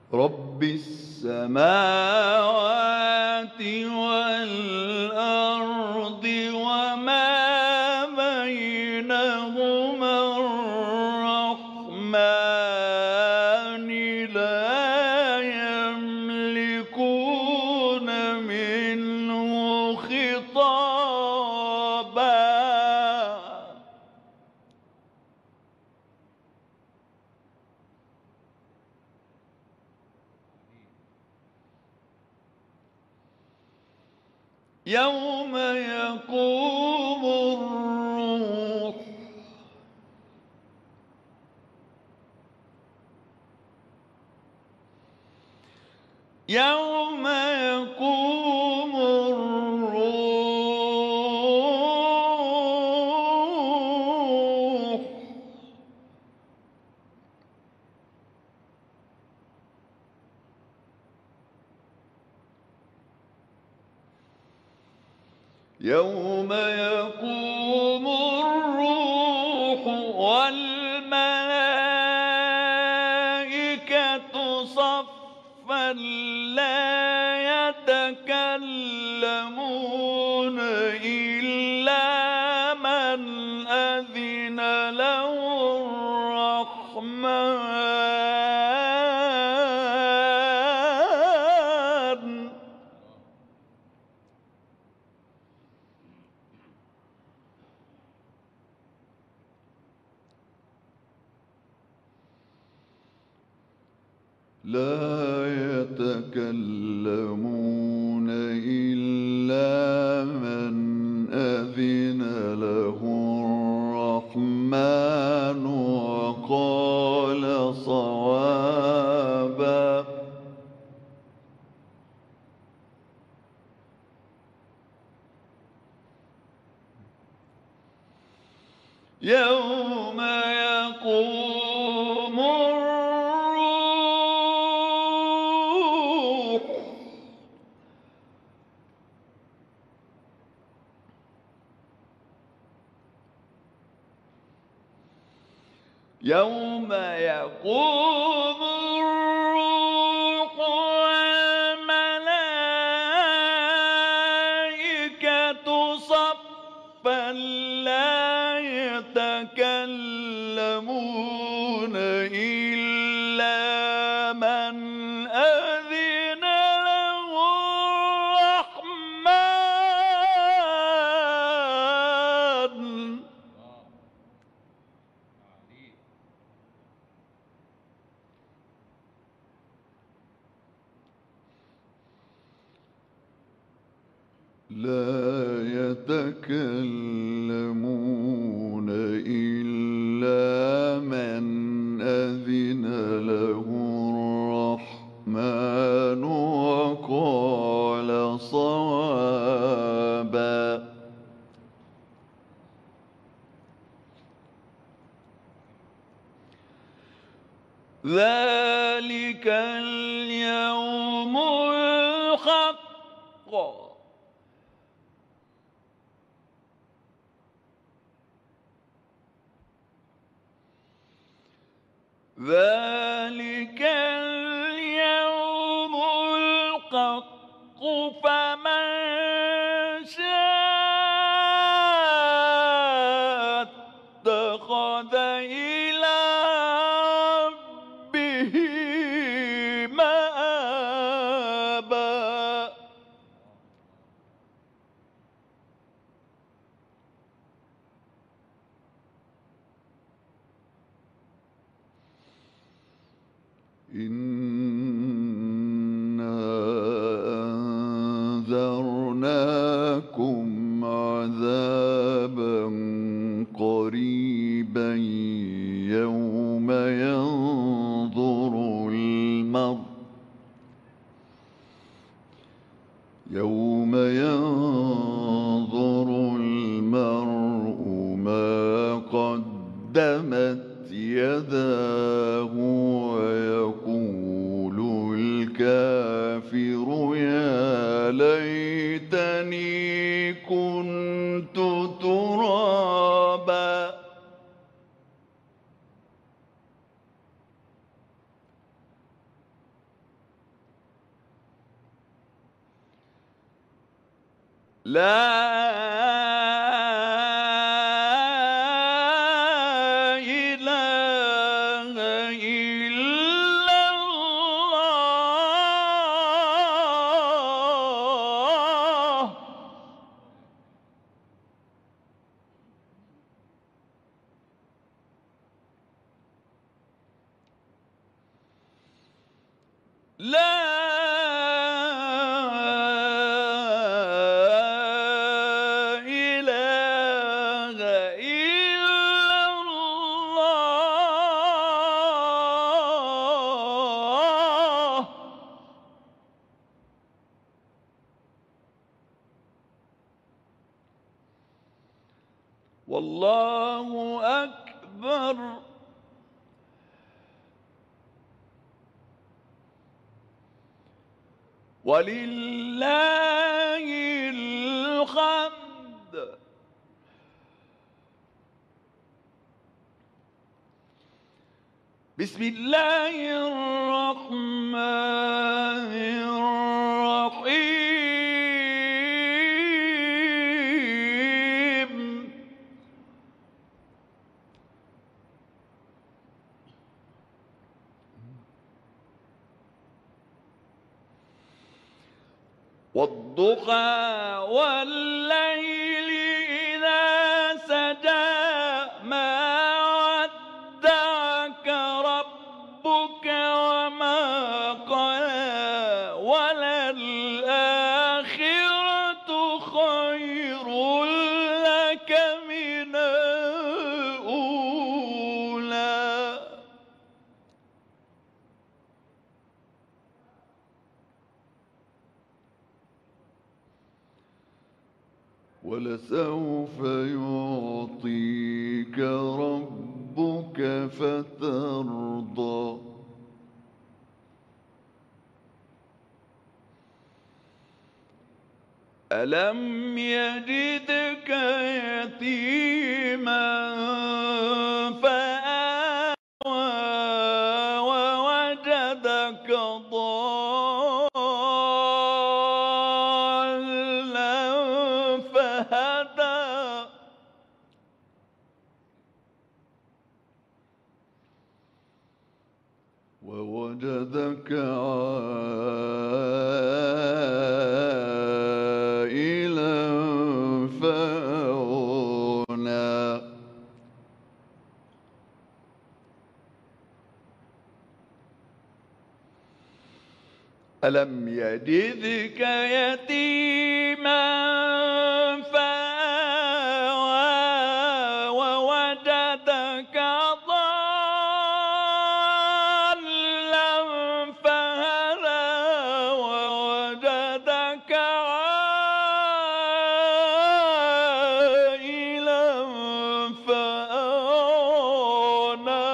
رب السماوات والأرض وما بينهما الرحمن لا يملكون منه خطابا. يوم يقوم الروح يوم يقوم الروح يوم يقوم الروح والملائكة صفا لا يتكلمون إلا من أذن له الرحمن. لا يتكلمون إلا من أذن له الرحمن وقال صوابا. يوم يقوم الروح يوم يقوم الروح والملائكة صفا لا يتكلمون إلا من أذن له الرحمن. لا يتكلمون إلا من أذن له الرحمن وقال صوابا. ذلك اليوم الحق ذلك اليوم الحق فمن شاء اتخذ إلى ربه مآبا. إنا أنذرناكم عذابا قريبا يوم ينظر المرء ما قدمت يداه ويقول الكافر يا ليتني كنت ترابا. إله إلا الله. لا إله إلا الله. والله أكبر. ولله الحمد. بسم الله الرحمن الرحيم. والضحى والليل إذا سجى ما ودعك ربك وما قلى وللآخرة خير لك من الأولى. ولسوف يعطيك ربك فترضى. ألم يجدك يتيما فآوى ووجدك ضالا فهدى. ووجدك عائلا فأغنى. ألم يجدك يتيما فآوى ووجدك ضالا فهدى ووجدك عائلا فأغنى.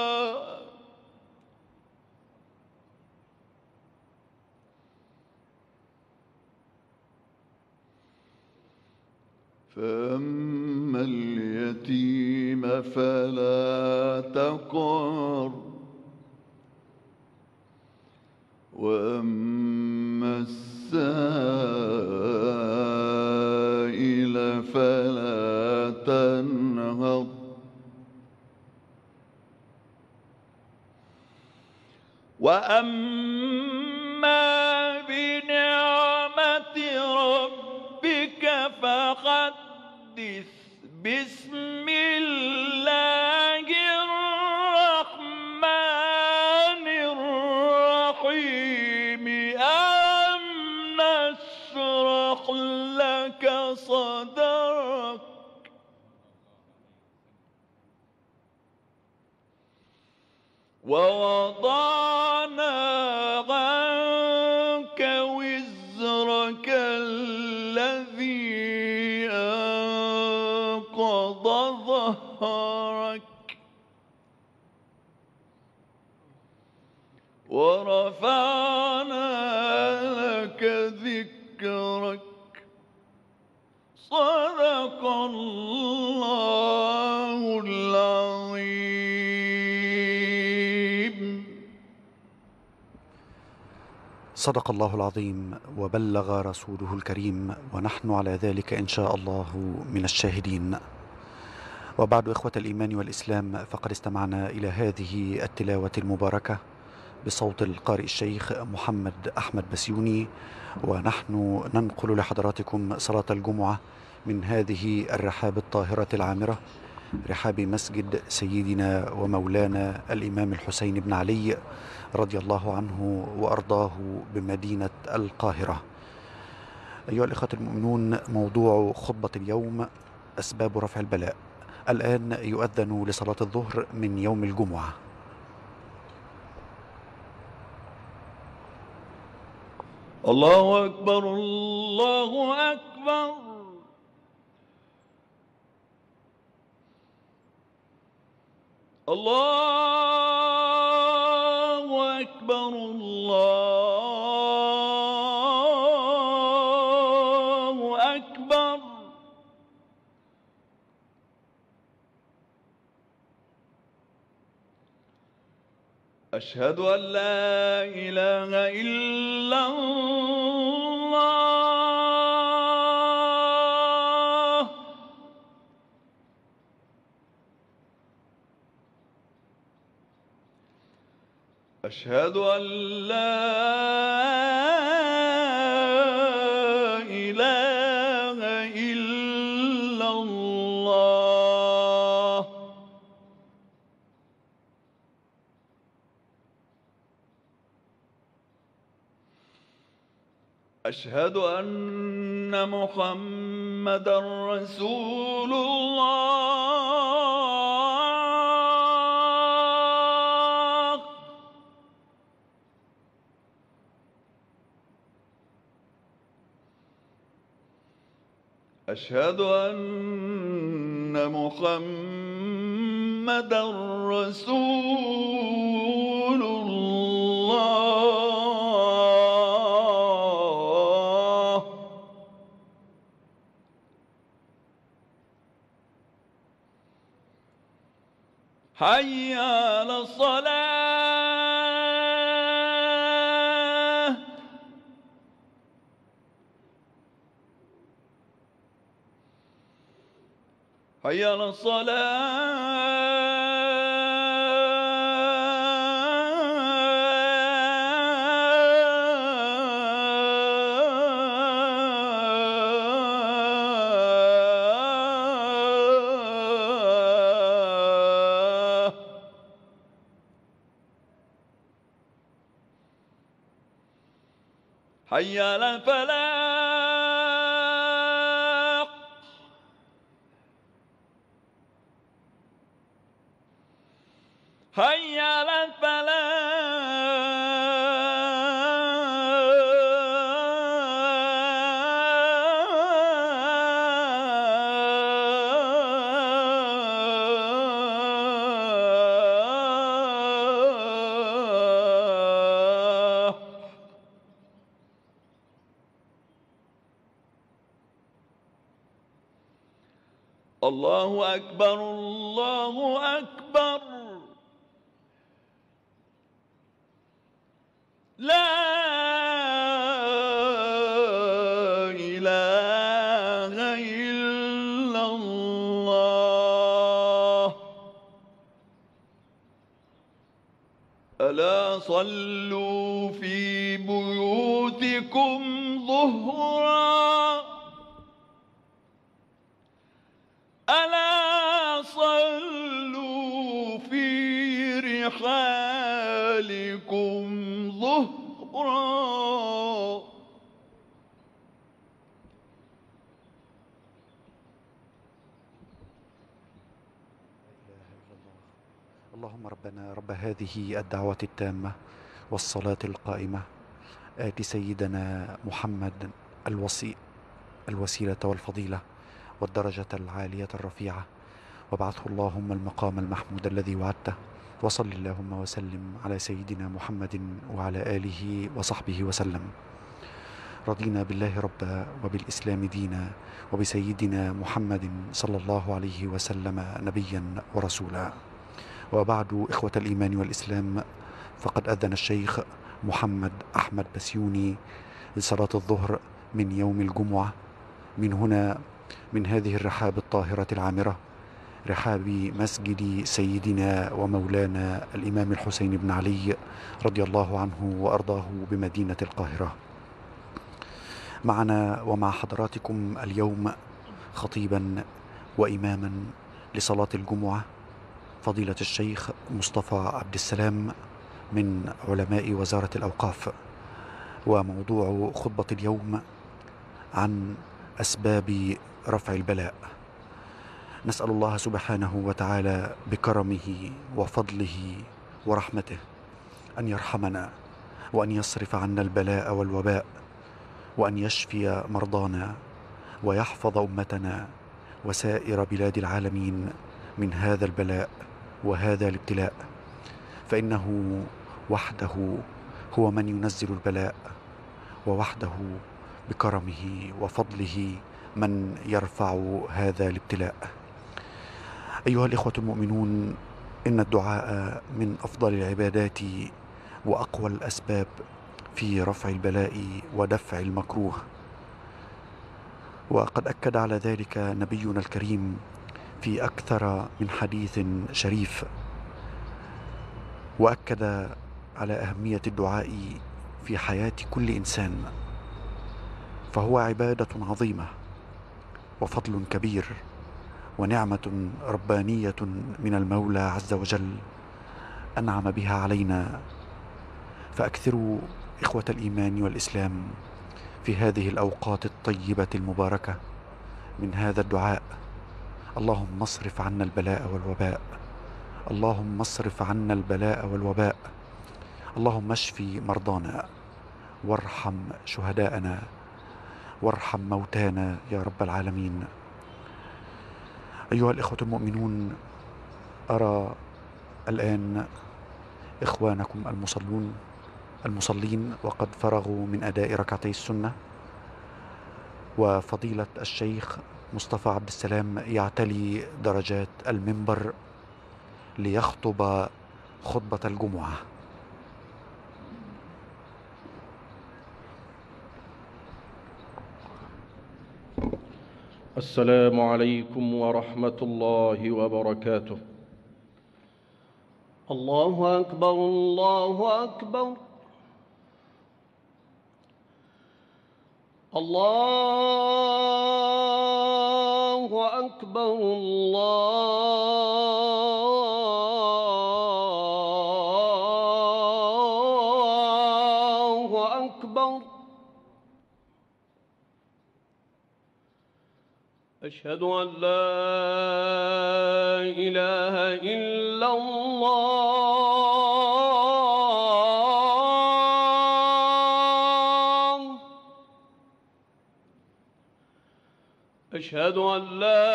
فأما اليتيم فلا تقهر وأما السائل فلا تنهر. وأما بنعمة ربك فحدث. بسم الله الرحمن الرحيم. ألم نشرح لك صدرك ووضعنا عنك وزرك الذي أنقض ظهرك ورفعنا لك ذكرك. صدق الله العظيم. صدق الله العظيم وبلغ رسوله الكريم، ونحن على ذلك إن شاء الله من الشاهدين. وبعد، إخوة الإيمان والإسلام، فقد استمعنا إلى هذه التلاوة المباركة بصوت القارئ الشيخ محمد أحمد بسيوني، ونحن ننقل لحضراتكم صلاة الجمعة من هذه الرحاب الطاهرة العامرة، رحاب مسجد سيدنا ومولانا الإمام الحسين بن علي رضي الله عنه وأرضاه بمدينة القاهرة. أيها الإخوة المؤمنون، موضوع خطبة اليوم أسباب رفع البلاء. الآن يؤذن لصلاة الظهر من يوم الجمعة. الله أكبر، الله أكبر. الله أكبر، الله أكبر. أشهد أن لا إله إلا الله. أشهد أن لا إله إلا الله. أشهد أن محمدًا رسول الله. أشهد أن محمدًا رسول الله. حي على الصلاة. حي على الصلاة. حي على الفلاح. حي على الفلاح. الله أكبر، الله أكبر. لا إله إلا الله. ألا صلوا في بيوتكم ظهرا. ألا صلوا في رحالكم ظهرا. اللهم ربنا رب هذه الدعوة التامة والصلاة القائمة، آت سيدنا محمد الوسيلة والفضيلة والدرجة العالية الرفيعة، وابعثه اللهم المقام المحمود الذي وعدته، وصل اللهم وسلم على سيدنا محمد وعلى آله وصحبه وسلم. رضينا بالله ربا وبالإسلام دينا وبسيدنا محمد صلى الله عليه وسلم نبيا ورسولا. وبعد، إخوة الإيمان والإسلام، فقد أذن الشيخ محمد أحمد بسيوني لصلاة الظهر من يوم الجمعة من هنا، من هذه الرحاب الطاهرة العامرة، رحاب مسجد سيدنا ومولانا الإمام الحسين بن علي رضي الله عنه وأرضاه بمدينة القاهرة. معنا ومع حضراتكم اليوم خطيبا وإماما لصلاة الجمعة فضيلة الشيخ مصطفى عبد السلام من علماء وزارة الأوقاف، وموضوع خطبة اليوم عن أسباب رفع البلاء. نسأل الله سبحانه وتعالى بكرمه وفضله ورحمته أن يرحمنا وأن يصرف عنا البلاء والوباء، وأن يشفي مرضانا ويحفظ أمتنا وسائر بلاد العالمين من هذا البلاء وهذا الابتلاء، فإنه وحده هو من ينزل البلاء، ووحده بكرمه وفضله من يرفع هذا الابتلاء. أيها الإخوة المؤمنون، إن الدعاء من أفضل العبادات وأقوى الأسباب في رفع البلاء ودفع المكروه، وقد أكد على ذلك نبينا الكريم في أكثر من حديث شريف، وأكد على أهمية الدعاء في حياة كل إنسان، فهو عبادة عظيمة وفضل كبير ونعمة ربانية من المولى عز وجل أنعم بها علينا. فأكثروا إخوة الإيمان والإسلام في هذه الأوقات الطيبة المباركة من هذا الدعاء: اللهم اصرف عنا البلاء والوباء، اللهم اصرف عنا البلاء والوباء، اللهم اشفي مرضانا وارحم شهداءنا وارحم موتانا يا رب العالمين. أيها الإخوة المؤمنون، أرى الآن إخوانكم المصلين وقد فرغوا من أداء ركعتي السنة، وفضيلة الشيخ مصطفى عبد السلام يعتلي درجات المنبر ليخطب خطبة الجمعة. السلام عليكم ورحمة الله وبركاته. الله أكبر، الله أكبر، الله أكبر، الله أكبر. أشهد أن لا إله إلا الله، أشهد أن لا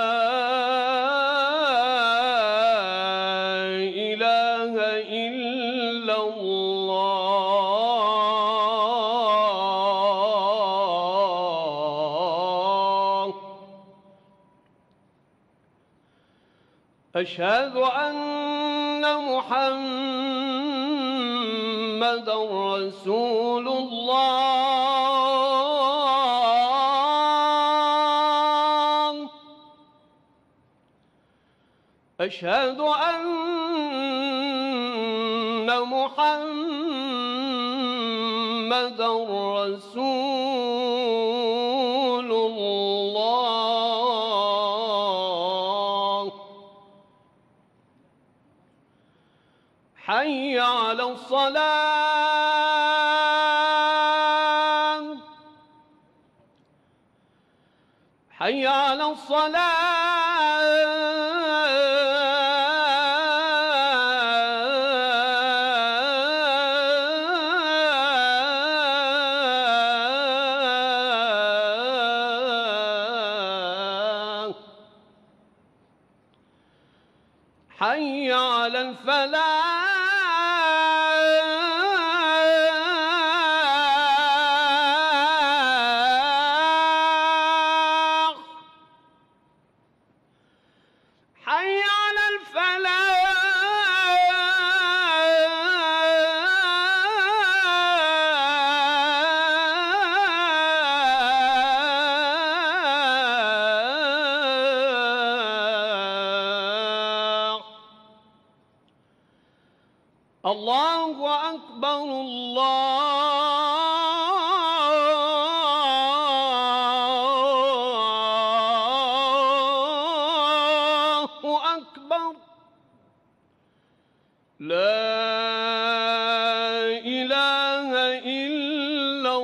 إله إلا الله، أشهد أن محمدًا رسول الله، أشهد أن محمدًا رسول الله. حي على الصلاة، حي على الصلاة، حي على الفلاح، حي على الفلاح. الله أكبر الله أكبر لا إله إلا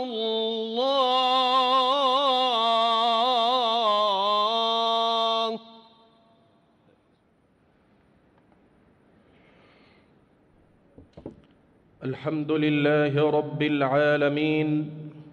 الله. الحمد لله رب العالمين.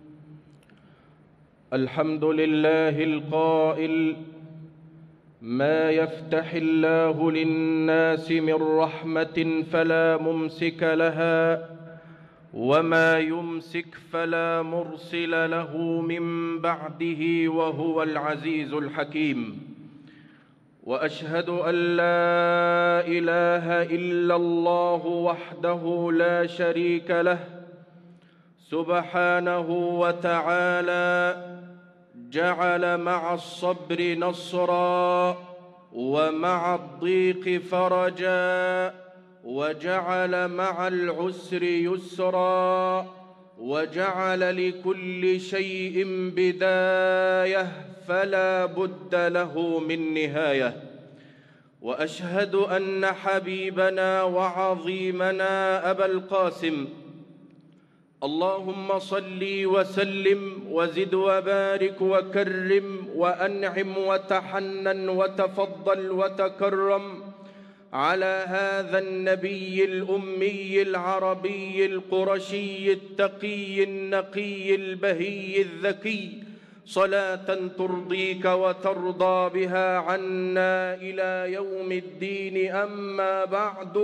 الحمد لله القائل: ما يفتح الله للناس من رحمة فلا ممسك لها وما يمسك فلا مرسل له من بعده وهو العزيز الحكيم. وأشهد أن لا إله إلا الله وحده لا شريك له سبحانه وتعالى جعل مع الصبر نصرا ومع الضيق فرجا وجعل مع العسر يسرا وجعل لكل شيء بداية فلا بد له من نهاية. وأشهد أن حبيبنا وعظيمنا أبا القاسم اللهم صل وسلم وزد وبارك وكرم وأنعم وتحنن وتفضل وتكرم على هذا النبي الأمي العربي القرشي التقي النقي البهي الذكي صلاة ترضيك وترضى بها عنا إلى يوم الدين. أما بعد،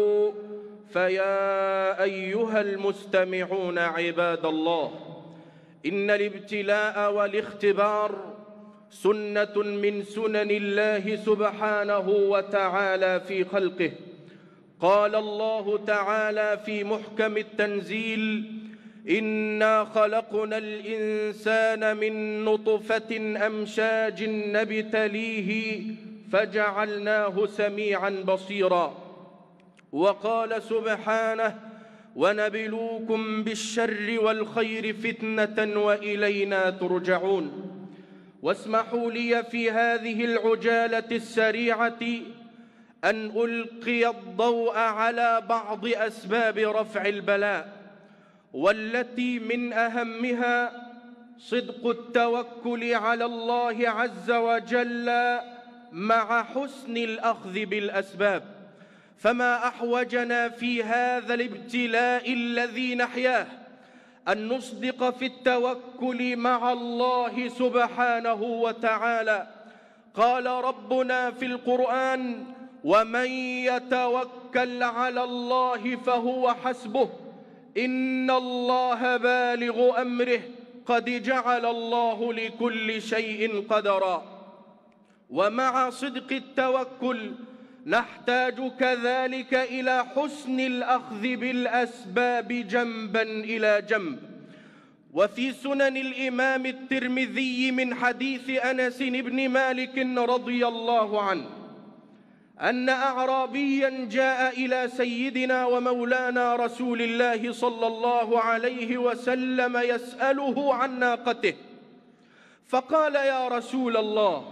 فيا أيها المستمعون عباد الله، إن الابتلاء والاختبار سنة من سنن الله سبحانه وتعالى في خلقه. قال الله تعالى في محكم التنزيل: إنا خلقنا الإنسان من نطفة أمشاج نبتليه فجعلناه سميعا بصيرا. وقال سبحانه: ونبلوكم بالشر والخير فتنة وإلينا ترجعون. واسمحوا لي في هذه العجالة السريعة أن ألقي الضوء على بعض أسباب رفع البلاء، والتي من أهمها صدق التوكل على الله عز وجل مع حسن الأخذ بالأسباب. فما أحوجنا في هذا الابتلاء الذي نحياه أن نصدق في التوكل مع الله سبحانه وتعالى. قال ربنا في القرآن: ومن يتوكل على الله فهو حسبه إن الله بالغ أمره قد جعل الله لكل شيء قدرا. ومع صدق التوكل نحتاج كذلك إلى حسن الأخذ بالأسباب جنبا إلى جنب. وفي سنن الإمام الترمذي من حديث أنس بن مالك رضي الله عنه أن أعرابيا جاء إلى سيدنا ومولانا رسول الله صلى الله عليه وسلم يسأله عن ناقته، فقال: يا رسول الله،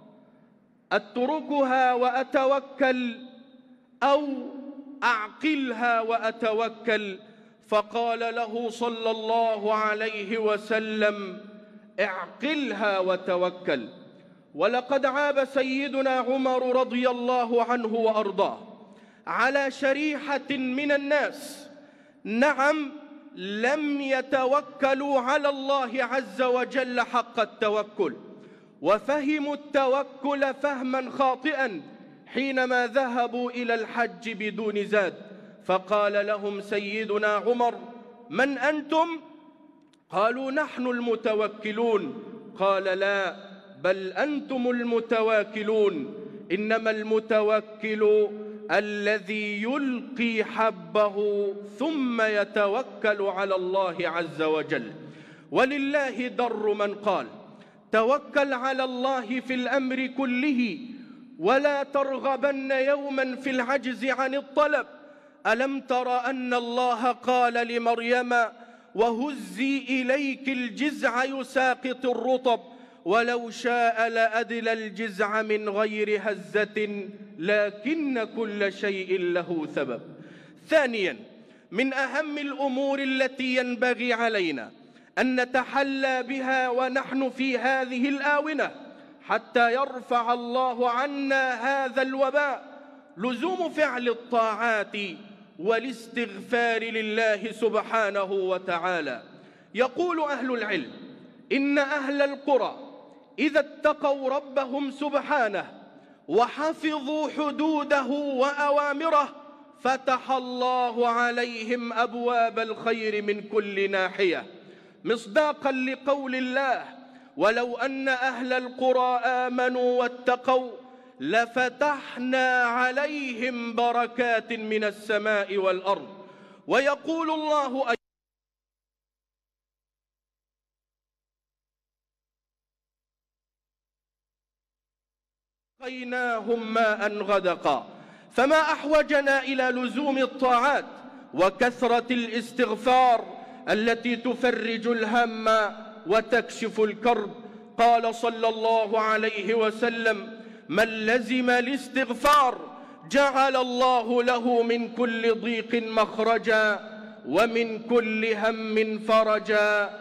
أتركها وأتوكل أو أعقلها وأتوكل؟ فقال له صلى الله عليه وسلم: اعقلها وتوكل. ولقد عاب سيدنا عمر رضي الله عنه وأرضاه على شريحة من الناس، نعم، لم يتوكلوا على الله عز وجل حق التوكل، وفهموا التوكل فهما خاطئا حينما ذهبوا إلى الحج بدون زاد. فقال لهم سيدنا عمر: من أنتم؟ قالوا: نحن المتوكلون. قال: لا، بل أنتم المتواكلون. إنما المتوكل الذي يلقي حبه ثم يتوكل على الله عز وجل. ولله در من قال: توكل على الله في الأمر كله ولا ترغبن يوما في العجز عن الطلب. ألم تر أن الله قال لمريم وهزي إليك الجزع يساقط الرطب ولو شاء لأدل الجزع من غير هزة لكن كل شيء له سبب. ثانيا، من أهم الأمور التي ينبغي علينا أن نتحلى بها ونحن في هذه الآونة حتى يرفع الله عنا هذا الوباء لزوم فعل الطاعات والاستغفار لله سبحانه وتعالى. يقول أهل العلم إن أهل القرى إذا اتقوا ربهم سبحانه وحفظوا حدوده وأوامره فتح الله عليهم أبواب الخير من كل ناحية، مصداقا لقول الله ولو أن أهل القرى آمنوا واتقوا لفتحنا عليهم بركات من السماء والأرض. ويقول الله سقيناهم ماء غدقا. فما أحوجنا إلى لزوم الطاعات وكثرة الاستغفار التي تفرج الهم وتكشف الكرب. قال صلى الله عليه وسلم من لزم الاستغفار جعل الله له من كل ضيق مخرجا ومن كل هم فرجا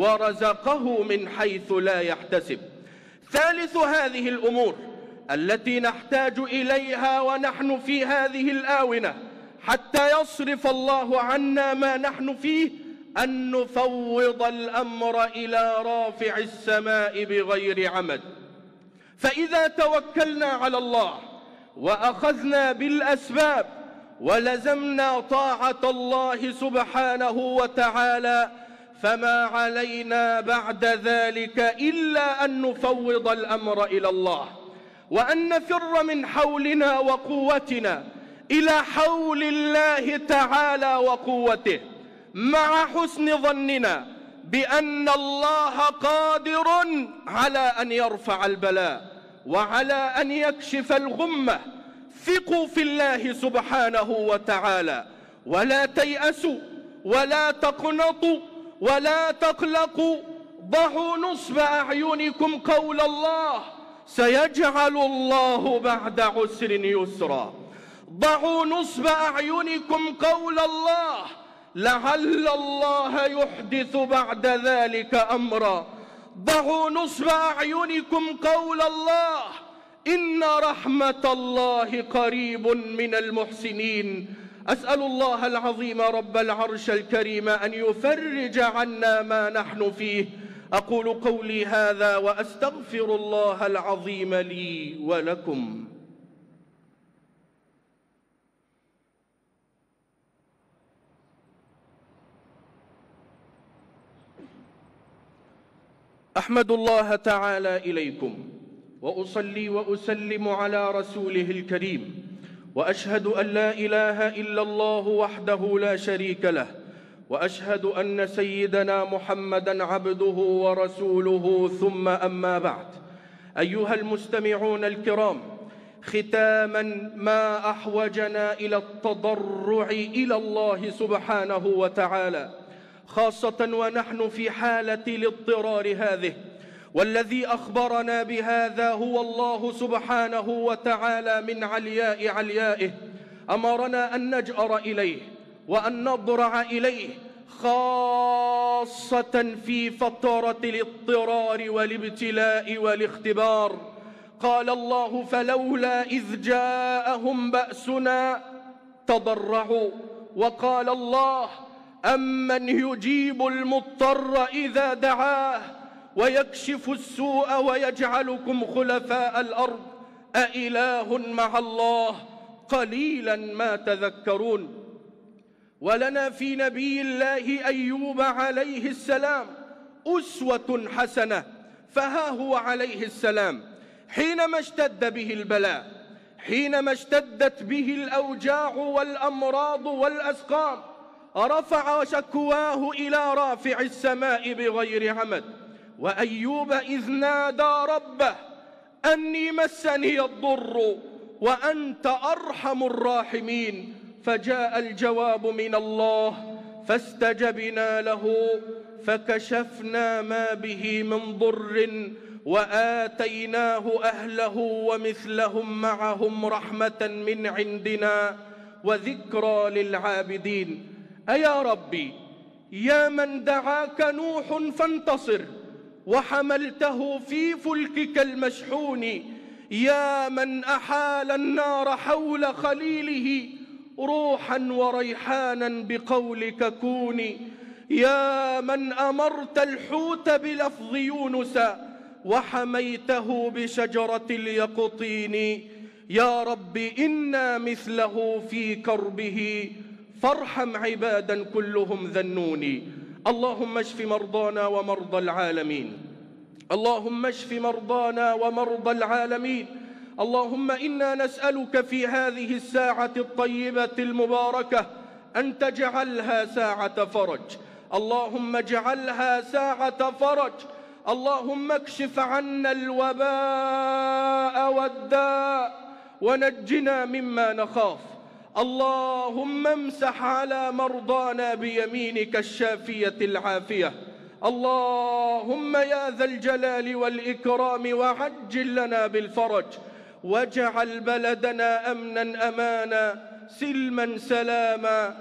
ورزقه من حيث لا يحتسب. ثالث هذه الأمور التي نحتاج إليها ونحن في هذه الآونة حتى يصرف الله عنا ما نحن فيه أن نفوض الأمر إلى رافع السماء بغير عمد. فإذا توكلنا على الله وأخذنا بالأسباب ولزمنا طاعة الله سبحانه وتعالى فما علينا بعد ذلك إلا أن نفوض الأمر إلى الله وأن نفر من حولنا وقوتنا إلى حول الله تعالى وقوته، مع حسن ظننا بأن الله قادر على أن يرفع البلاء وعلى أن يكشف الغمة. ثقوا في الله سبحانه وتعالى ولا تيأسوا ولا تقنطوا ولا تقلقوا. ضعوا نصب أعينكم قول الله سيجعل الله بعد عسر يسرا. ضعوا نصب أعينكم قول الله لعل الله يحدث بعد ذلك أمرا. ضعوا نصب أعينكم قول الله إن رحمة الله قريب من المحسنين. أسأل الله العظيم رب العرش الكريم أن يفرج عنا ما نحن فيه. أقول قولي هذا وأستغفر الله العظيم لي ولكم. أحمد الله تعالى إليكم وأصلي وأسلم على رسوله الكريم وأشهد أن لا إله إلا الله وحده لا شريك له وأشهد أن سيدنا محمدًا عبده ورسوله ثم أما بعد. أيها المستمعون الكرام، ختامًا ما أحوجنا إلى التضرع إلى الله سبحانه وتعالى خاصة ونحن في حالة الاضطرار هذه، والذي أخبرنا بهذا هو الله سبحانه وتعالى من علياء عليائه. أمرنا أن نجأر إليه وأن نضرع إليه خاصة في فترة الاضطرار والابتلاء والاختبار. قال الله فلولا إذ جاءهم بأسنا تضرعوا. وقال الله أمن يجيب المضطر إذا دعاه ويكشف السوء ويجعلكم خلفاء الأرض أإله مع الله قليلا ما تذكرون. ولنا في نبي الله أيوب عليه السلام أسوة حسنة. فها هو عليه السلام حينما اشتد به البلاء، حينما اشتدت به الأوجاع والأمراض والأسقام، رفع شكواه إلى رافع السماء بغير عمد. وأيوب إذ نادى ربه أني مسني الضر وأنت أرحم الراحمين فجاء الجواب من الله فاستجبنا له فكشفنا ما به من ضر وآتيناه أهله ومثلهم معهم رحمة من عندنا وذكرى للعابدين. أيا ربي، يا من دعاك نوح فانتصر وحملته في فلكك المشحون، يا من أحال النار حول خليله روحا وريحانا بقولك كوني، يا من أمرت الحوت بلفظ يونس وحميته بشجرة اليقطين، يا رب إنا مثله في كربه فارحم عبادا كلهم ذنوني. اللهم اشف مرضانا ومرضى العالمين، اللهم اشف مرضانا ومرضى العالمين. اللهم إنا نسألك في هذه الساعة الطيبة المباركة أن تجعلها ساعة فرج، اللهم اجعلها ساعة فرج. اللهم اكشف عنا الوباء والداء ونجنا مما نخاف. اللهم امسح على مرضانا بيمينك الشافية العافية. اللهم يا ذا الجلال والإكرام وعجل لنا بالفرج، واجعل بلدنا أمنا أمانا سلما سلاما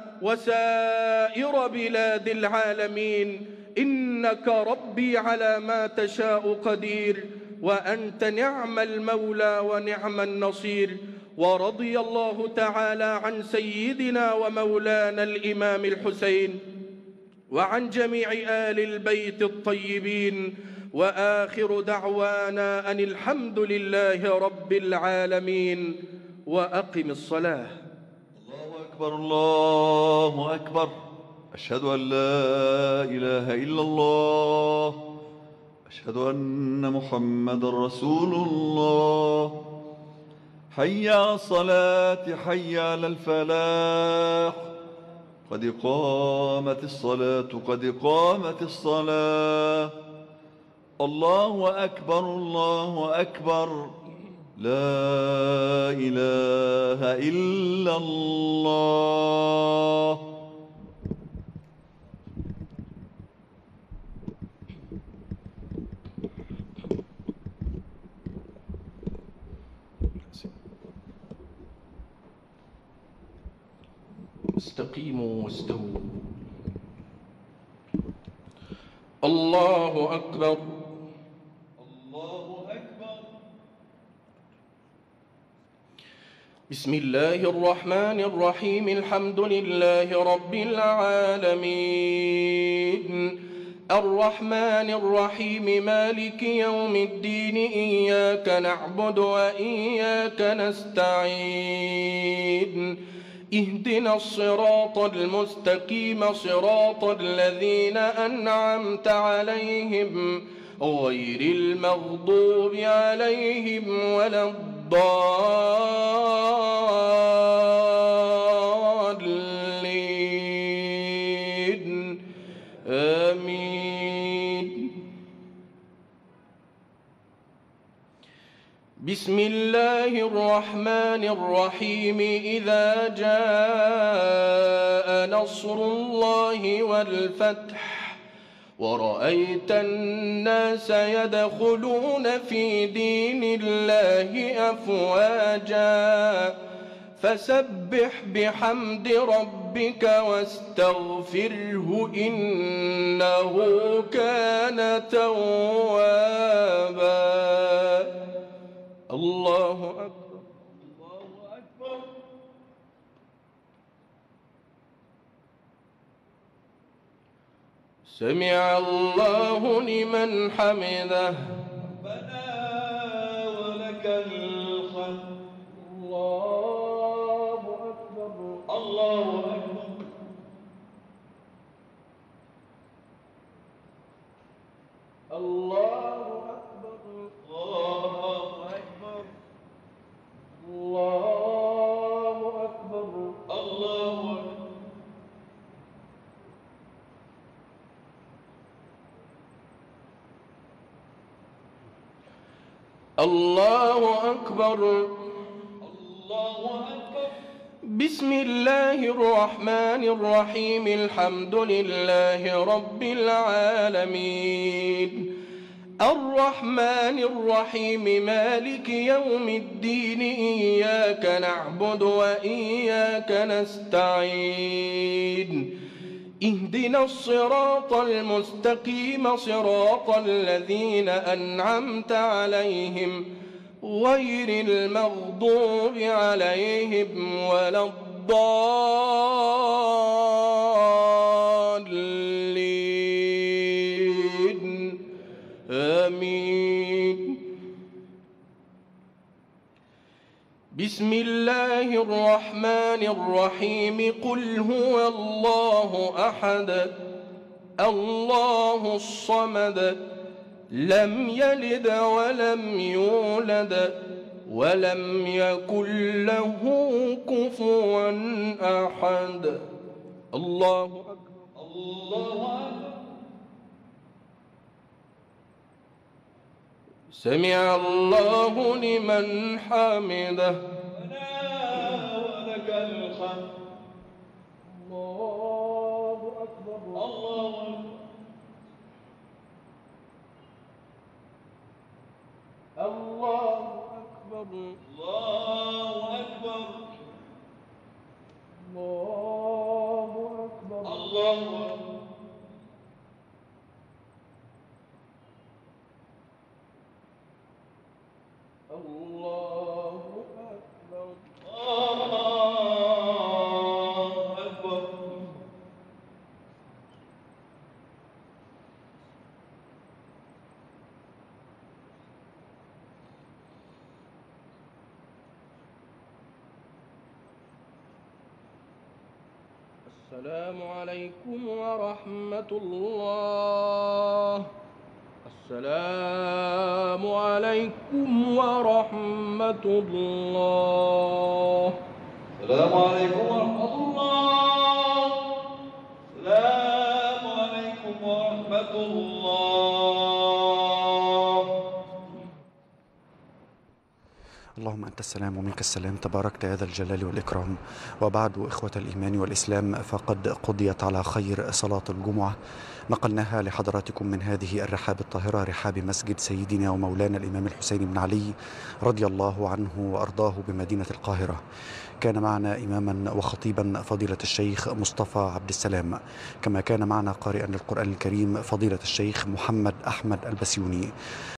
وسائر بلاد العالمين، إنك ربي على ما تشاء قدير، وأنت نعم المولى ونعم النصير. ورضي الله تعالى عن سيدنا ومولانا الإمام الحسين وعن جميع آل البيت الطيبين، وآخر دعوانا أن الحمد لله رب العالمين. وأقم الصلاة. الله أكبر الله أكبر، أشهد أن لا إله إلا الله، أشهد أن محمد رسول الله. حي على الصلاة، حي على الفلاح، قد قامت الصلاة، قد قامت الصلاة. الله أكبر الله أكبر، لا إله إلا الله. استقيموا واستووا. الله أكبر الله أكبر. بسم الله الرحمن الرحيم. الحمد لله رب العالمين، الرحمن الرحيم، مالك يوم الدين، إياك نعبد وإياك نستعين، اهدنا الصراط المستقيم، صراط الذين أنعمت عليهم غير المغضوب عليهم ولا الضالين، آمين. بسم الله الرحمن الرحيم. إذا جاء نصر الله والفتح ورأيت الناس يدخلون في دين الله أفواجا فسبح بحمد ربك واستغفره إنه كان توابا. الله أكبر الله أكبر. سمع الله لمن حمده. ربنا ولك الحمد. الله أكبر الله أكبر. الله أكبر الله أكبر. الله أكبر الله أكبر. الله أكبر. الله أكبر. بسم الله الرحمن الرحيم الحمد لله رب العالمين الرحمن الرحيم مالك يوم الدين إياك نعبد وإياك نستعين اهدنا الصراط المستقيم صراط الذين أنعمت عليهم غير المغضوب عليهم ولا الضالين آمين. بسم الله الرحمن الرحيم قل هو الله أحد الله الصمد لم يلد ولم يولد ولم يكن له كفوا أحد. الله أكبر. الله أكبر. سمع الله لمن حمده. ربنا ولك الحمد. الله أكبر. الله أكبر. الله أكبر. الله أكبر. الله أكبر. الله أكبر. الله أكبر. الله أكبر. السلام عليكم ورحمة الله. السلام عليكم ورحمة الله. السلام عليكم ورحمة الله. السلام عليكم ورحمة الله. اللهم أنت السلام ومنك السلام تباركت يا ذا الجلال والإكرام. وبعد إخوة الإيمان والإسلام فقد قضيت على خير صلاة الجمعة نقلناها لحضراتكم من هذه الرحاب الطاهرة رحاب مسجد سيدنا ومولانا الإمام الحسين بن علي رضي الله عنه وأرضاه بمدينة القاهرة. كان معنا إماما وخطيبا فضيلة الشيخ مصطفى عبد السلام، كما كان معنا قارئا للقرآن الكريم فضيلة الشيخ محمد أحمد البسيوني.